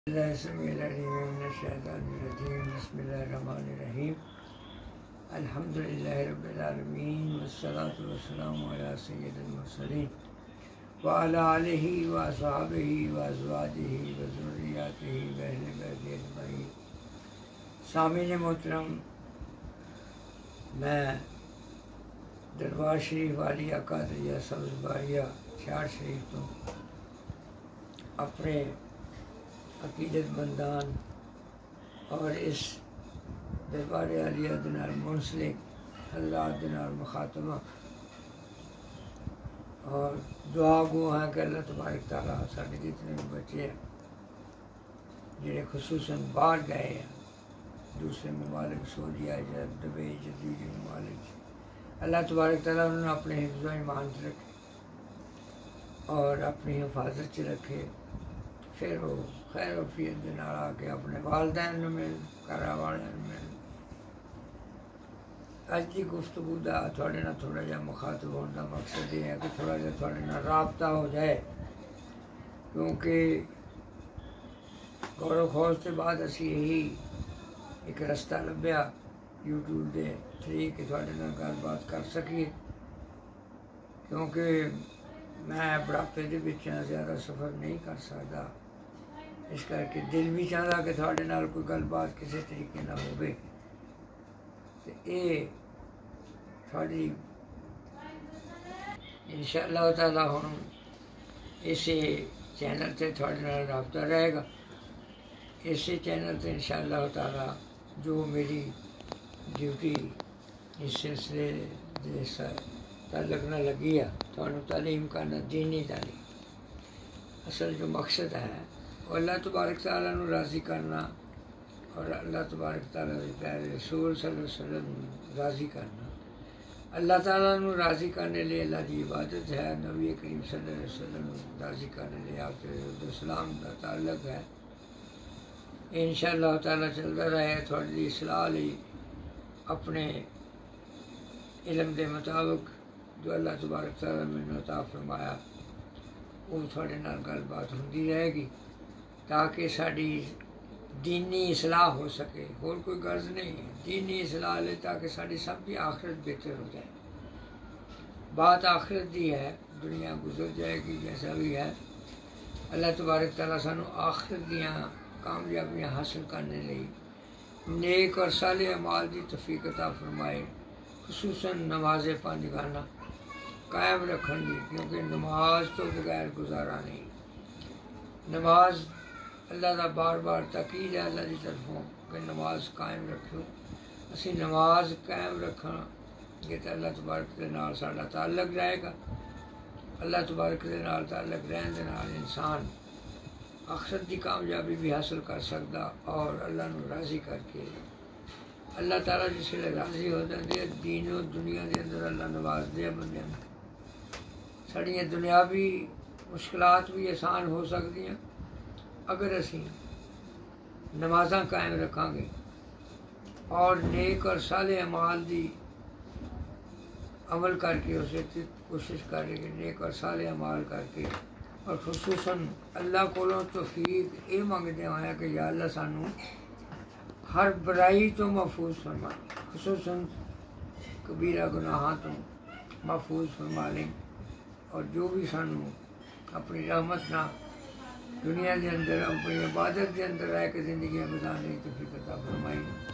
السميع العليم من الشيطان الرجيم بسم الله الرحمن الرحيم الحمد لله رب العالمين والصلاة والسلام على سيد المرسلين وعلى آله وأصحابه وأزواجه وذرياته وأهل بيته أجمعين۔ سامعین محترم، میں دربار شریف والیہ قادریہ سبز باریہ چھیاڑ شریف تو اپنے عقیدت مندان اور اس دربار عالیہ دنار منسلک حضرات دنار مخاطبہ اور دعا گو ہیں کہ اللہ تبارک تعالیٰ سارے جتنے بھی بچے ہیں جنہیں خصوصاً باہر گئے ہیں دوسرے ممالک سعودی عرب دبئی جزیرے ممالک، اللہ تبارک تعالیٰ انہوں نے اپنے حفظ و ایمان سے رکھے اور اپنی حفاظت سے رکھے، پھر وہ خیر وفیت دے نال آ کے اپنے والدین مل گھر والوں مل۔ اج کی گفتگو کا تھوڑے نال تھوڑا جہا مخاطب ہونے کا مقصد یہ ہے کہ تھوڑا جہا تھوڑے نال رابطہ ہو جائے، کیونکہ غور و خوض کے بعد اسی یہی ایک رستہ لبھیا یوٹیوب کے تھری کہ تھوڑے نال گل بات کر سکیے، کیونکہ میں بڑھاپے کے پچھے زیادہ سفر نہیں کر سکتا، اس کر کے دل بھی چاہتا کہ تھوڑے نال کوئی گل بات کسی طریقے نہ ہوگی، تو یہ تھوڑی انشاءاللہ تعالیٰ ہوں اسی چینل سے تھوڑے نال رابطہ رہے گا۔ اسی چینل سے انشاءاللہ تعالیٰ جو میری ڈیوٹی اس سلسلے سے تعلق نہ لگی ہے، تھوڑا تعلیم کرنا، دینی تعلیم، اصل جو مقصد ہے وہ اللہ تبارک تعالیٰ نو راضی کرنا اور اللہ تبارک تعالیٰ کے پیارے رسول صلی اللہ علیہ وسلم راضی کرنا۔ اللہ تعالیٰ نو راضی کرنے لئے اللہ کی عبادت ہے، نبی کریم صلی اللہ علیہ وسلم راضی کرنے لئے آپ کے اسلام کا تعلق ہے۔ انشاءاللہ تعالیٰ چلتا رہے تھوڑی اصلاح لی اپنے علم کے مطابق جو اللہ تبارک تعالیٰ نے عطا فرمایا وہ تھوڑے نال گل بات ہوتی رہے گی تاکہ ساری دینی اصلاح ہو سکے، اور کوئی غرض نہیں ہے، دینی اصلاح لے تاکہ ساری سب کی آخرت بہتر ہو جائے۔ بات آخرت دی ہے، دنیا گزر جائے گی جیسا بھی ہے، اللہ تبارک تعالیٰ سانو آخرت دیاں کامیابیاں حاصل کرنے لئی نیک اور صالح اعمال دی توفیق عطا فرمائے، خصوصاً نماز پانچگانہ قائم رکھن دی، کیونکہ نماز تو بغیر گزارا نہیں۔ نماز اللہ کا بار بار تاکید ہے اللہ کی طرفوں کہ نماز قائم رکھو، اسی نماز قائم رکھنا گے تو اللہ تبارک کے نال ساڈا تعلق رہے گا، اللہ تبارک کے نال تعلق رہن دے نال انسان آخرت کی کامیابی بھی حاصل کر سکتا اور اللہ نو راضی کر کے اللہ تعالیٰ جس ویلے راضی ہو جاتے ہیں دین و دنیا کے اندر اللہ نواز دے بندے میں ساڑیاں دنیاوی مشکلات بھی آسان ہو سکتی ہیں اگر اسی نمازاں قائم رکھاں گے اور نیک اور صالح اعمال دی عمل کر کے اسے کوشش کریں کہ نیک اور صالح اعمال کر کے، اور خصوصاً اللہ کولوں توفیق یہ منگتے ہیں کہ یا اللہ سانو ہر برائی تو محفوظ فرما، خصوصاً کبیرہ گناہاں تو محفوظ فرما لیں، اور جو بھی سانو اپنی رحمت نہ دنیا کے اندر اپنی عبادت کے اندر رہ کے زندگیاں گزارنے کی توفیق